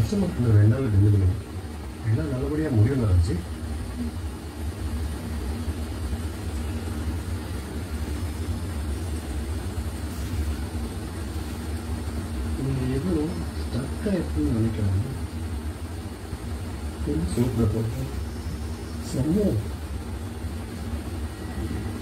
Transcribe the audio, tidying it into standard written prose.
Customer இன்னும் 2 நாள் delivery எல்லாம் நல்லபடியாக முடியும் ஆச்சு. நீங்கள் எவ்வளோ ஸ்டக்காக இருக்குன்னு நினைக்கிறாங்க. சூப்பராக போட்டு செம்ம